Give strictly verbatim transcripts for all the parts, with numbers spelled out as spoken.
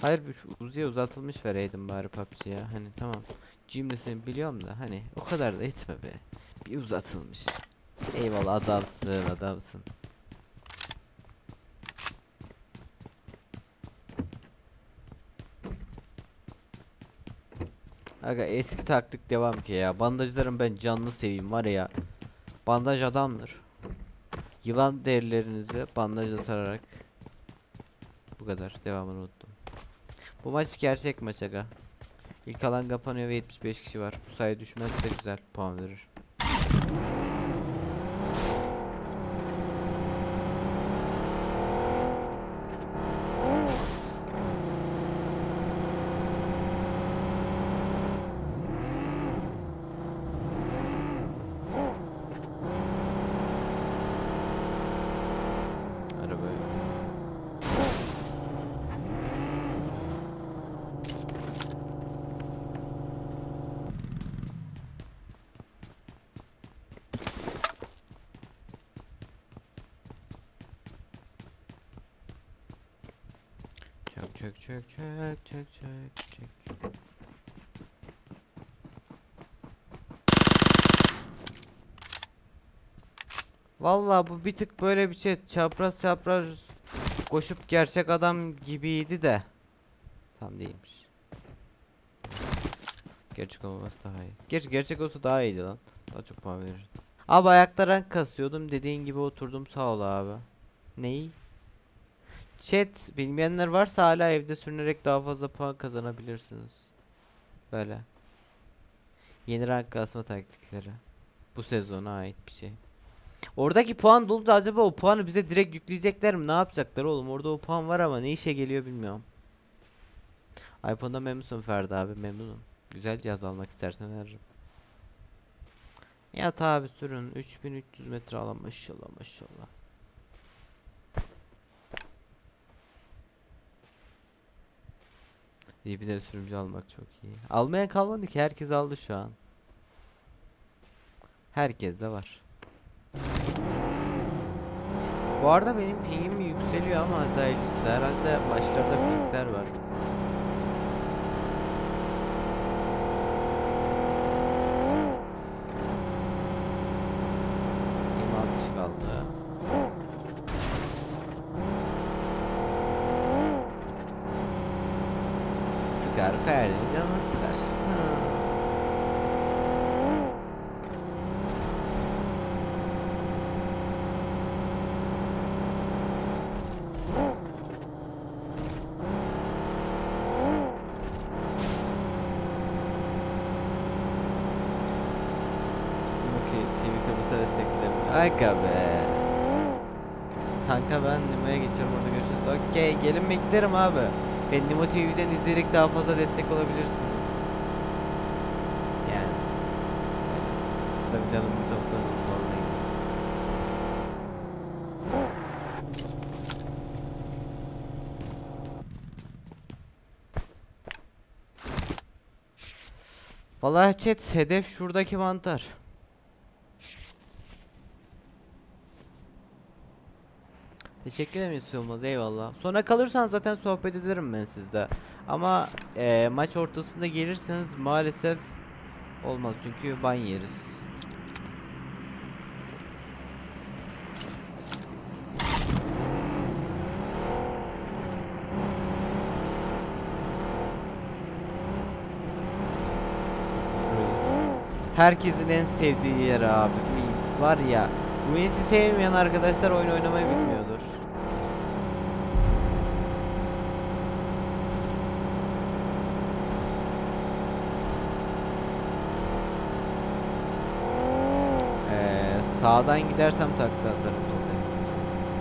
Hayır, bir şu Uzi'ye uzatılmış vereydim bari P U B G'ye. Hani tamam. Cimrisini biliyorum da hani o kadar da etme be. Bir uzatılmış. Eyvallah, adamsın adamsın. Aga eski taktik devam ki ya. Bandajlarım ben canlı seveyim var ya. Bandaj adamdır. Yılan derilerinizi bandajla sararak. Bu kadar. Devamını unuttum. Bu maç gerçek maç aga. İlk alan kapanıyor ve yetmiş beş kişi var. Bu sayı düşmezse güzel puan verir. Araba. Çök çök çök çök çök çök. Vallahi bu bir tık böyle bir şey, çapraz çapraz koşup gerçek adam gibiydi de tam değilmiş. Gerçek olması daha iyi. Gerçi gerçek olsa daha iyiydi lan. Daha çok puan verir. Abi ayakta rank kasıyordum, dediğin gibi oturdum, sağ ol abi. Neyi? Chat, bilmeyenler varsa hala evde sürünerek daha fazla puan kazanabilirsiniz. Böyle. Yeni rank kasma taktikleri. Bu sezona ait bir şey. Oradaki puan dolu da acaba o puanı bize direkt yükleyecekler mi? Ne yapacaklar oğlum? Orada o puan var ama ne işe geliyor bilmiyorum. iPhone'da memnunsun Ferdi abi, memnunum. Güzel cihaz almak istersen veririm. Yat abi sürün. üç bin üç yüz metre alan, maşallah maşallah. İyi, bir de sürümcü almak çok iyi. Almaya kalmadı ki, herkes aldı şu an. Herkes de var. Bu arada benim pingim yükseliyor ama hayırlısı, herhalde başlarda pingler var. yirmi altı kişi kaldı. Sıkar Ferdi, canını sıkar. Hı. T V kamerası desteklemiyor. Aga be. Kanka ben Nemo'ya geçiyorum, orada görüşürüz. Okey, gelin beklerim abi. Ben Nemo T V'den izleyerek daha fazla destek olabilirsiniz. Yani. Öyle. Tabii canım, bir toplarım zorlayın. Vallahi chat, hedef şuradaki mantar. Teşekkür ederim istiyorsanız, eyvallah. Sonra kalırsan zaten sohbet ederim ben sizde. Ama e, maç ortasında gelirseniz maalesef olmaz çünkü ban yeriz. Ruiz. Herkesin en sevdiği yer abi. Ruiz var ya. Ruiz'i sevmeyen arkadaşlar oyun oynamayı bilmiyordur. Ee, sağdan gidersem takla atarım, soldan gidersem.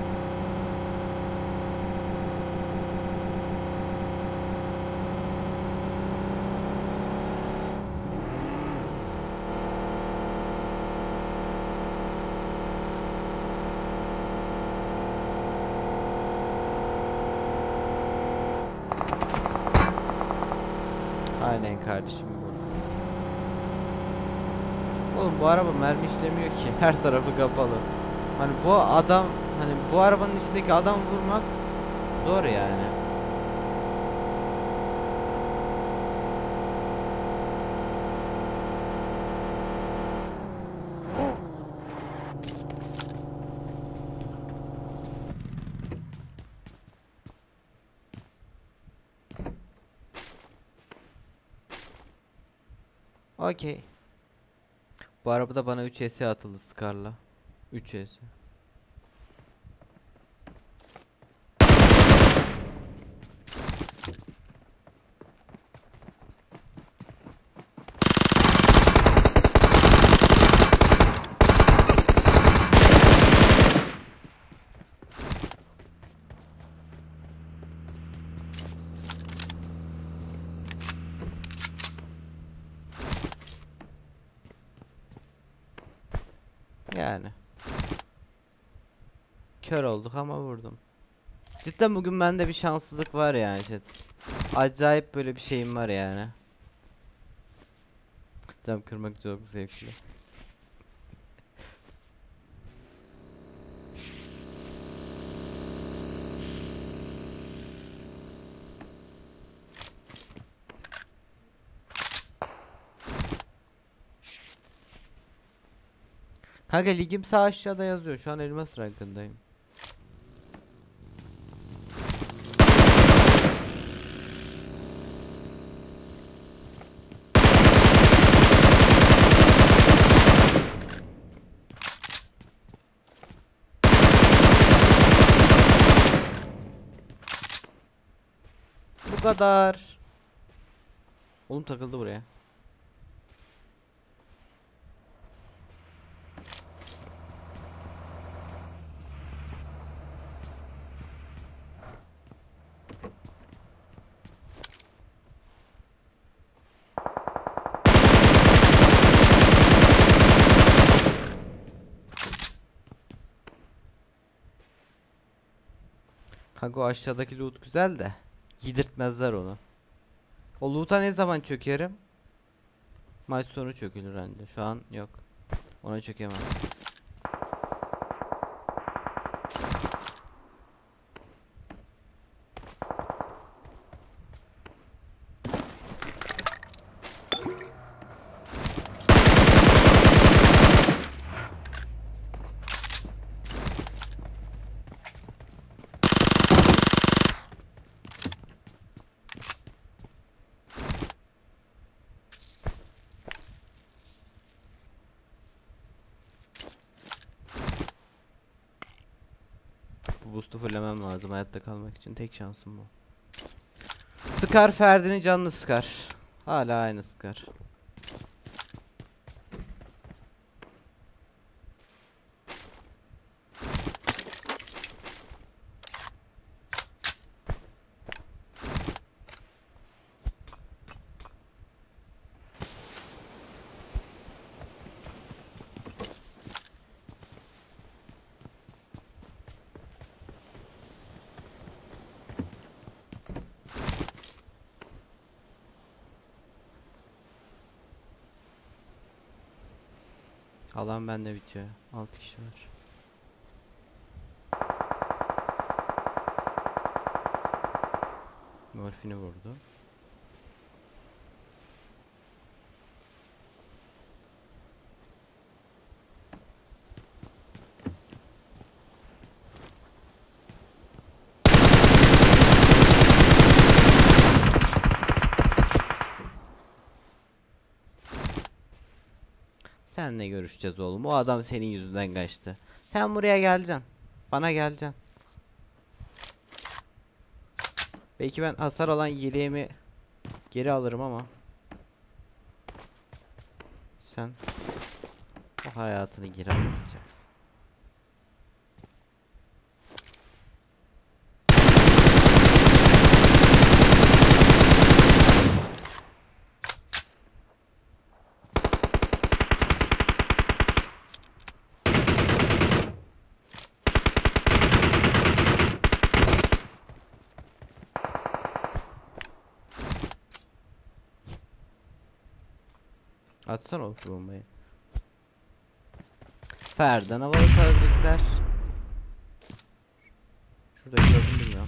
Aynen kardeşim bu. Oğlum bu araba mermi işlemiyor ki. Her tarafı kapalı. Hani bu adam, hani bu arabanın içindeki adam vurmak zor yani. Okey. Bu arabada bana üç S atıldı Scar'la. üç S. Yani. Kör olduk ama vurdum. Cidden bugün bende bir şanssızlık var yani chat. Acayip böyle bir şeyim var yani. Cam kırmak çok zevkli. Kanka ligim sağ aşağıda yazıyor. Şu an elmas rankındayım. Bu kadar. Oğlum takıldı buraya. Kanka o aşağıdaki loot güzel de yedirtmezler onu. O loot'a ne zaman çökerim? Maç sonu çökülür anca. Şu an yok. Ona çökemem. Bu boost'u fullemem lazım hayatta kalmak için. Tek şansım bu. Scar Ferdi'nin canını sıkar. Hala aynı Scar. Alan bende bitiyor. altı kişi var. Morfini vurdu. Senle görüşeceğiz oğlum. O adam senin yüzünden kaçtı. Sen buraya geleceksin. Bana geleceksin. Belki ben hasar alan yeleğimi geri alırım ama sen o hayatını geri alamayacaksın. Atsana o bombayı. Ferdan havalı sözlükler. Şurada gördüm bilmiyorum.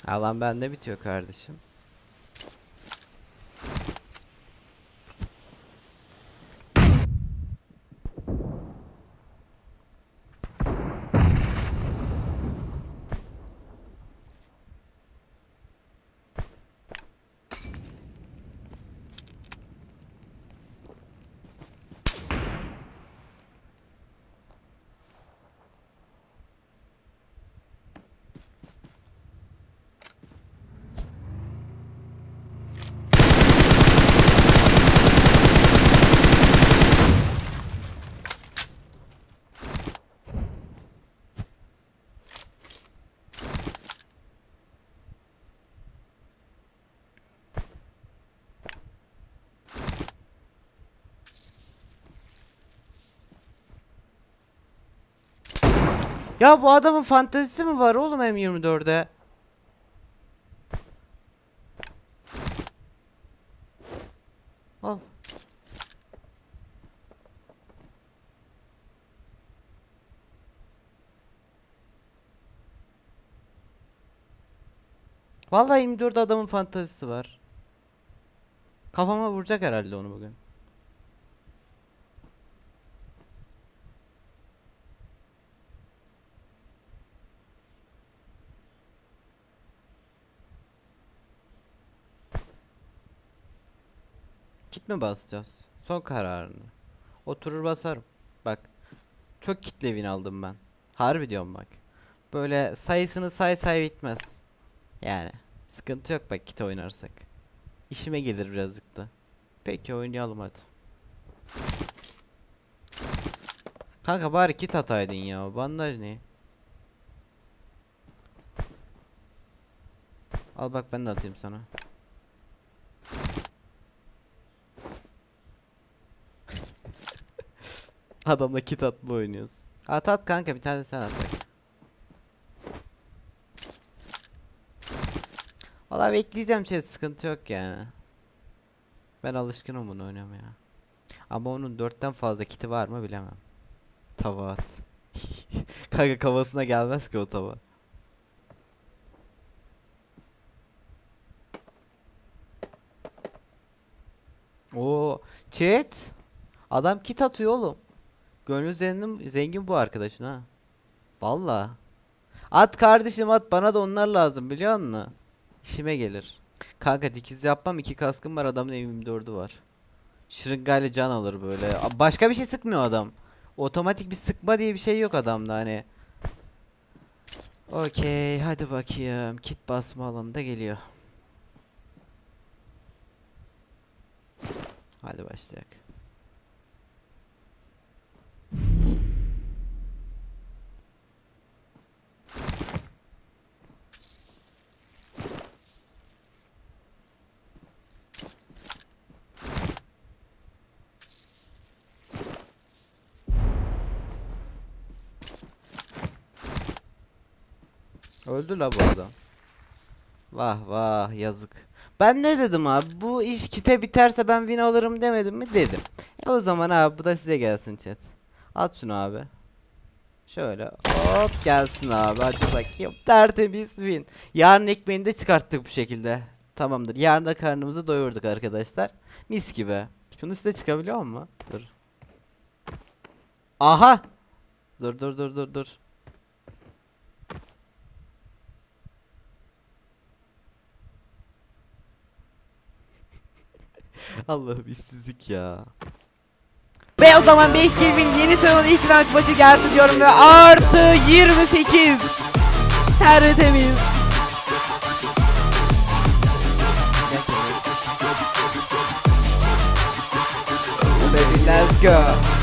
Alan bende bitiyor kardeşim. Ya bu adamın fantezisi mi var oğlum M yirmi dörde? Al. Vallahi yirmi dört adamın fantezisi var. Kafama vuracak herhalde onu bugün. Kit mi basacağız? Son kararını. Oturur basarım. Bak. Çok kitle win aldım ben. Harbi diyorum bak. Böyle sayısını say say bitmez. Yani. Sıkıntı yok bak kit oynarsak. İşime gelir birazcık da. Peki oynayalım hadi. Kanka bari kit ataydın ya. Bandaj ne? Al bak ben de atayım sana. Adamla kit atma oynuyoruz. At at kanka bir tane sen at bak. Valla bekleyeceğim şey sıkıntı yok yani. Ben alışkınım bunu oynamaya. Ama onun dörtten fazla kiti var mı bilemem. Tava at. Kanka kafasına gelmez ki o tava. Oo, chat. Adam kit atıyor oğlum. Gönlü zengin, zengin bu arkadaşın ha. Valla. At kardeşim at bana da onlar lazım biliyor musun? İşime gelir. Kanka dikiz yapmam iki kaskım var adamın M yirmi dördü var. Şırıngayla can alır böyle. A- Başka bir şey sıkmıyor adam. Otomatik bir sıkma diye bir şey yok adamda hani. Okey hadi bakayım. Kit basma alanında geliyor. Hadi başlayalım. Öldü la bu adam. Vah vah yazık. Ben ne dedim abi? Bu iş kite biterse ben win alırım demedim mi? Dedim. E o zaman abi bu da size gelsin chat. At şunu abi. Şöyle hop gelsin abi. Hadi bakayım. Tertemiz win. Yarın ekmeğini de çıkarttık bu şekilde. Tamamdır. Yarın da karnımızı doyurduk arkadaşlar. Mis gibi. Şunun üstüne çıkabiliyor mu? Dur. Aha. Dur dur dur dur dur. Allah'ım işsizlik ya. Ve o zaman beş Kevin yeni sezon ilk rank maçı gelsin diyorum ve artı yirmi sekiz. Tertemiz. Let's go.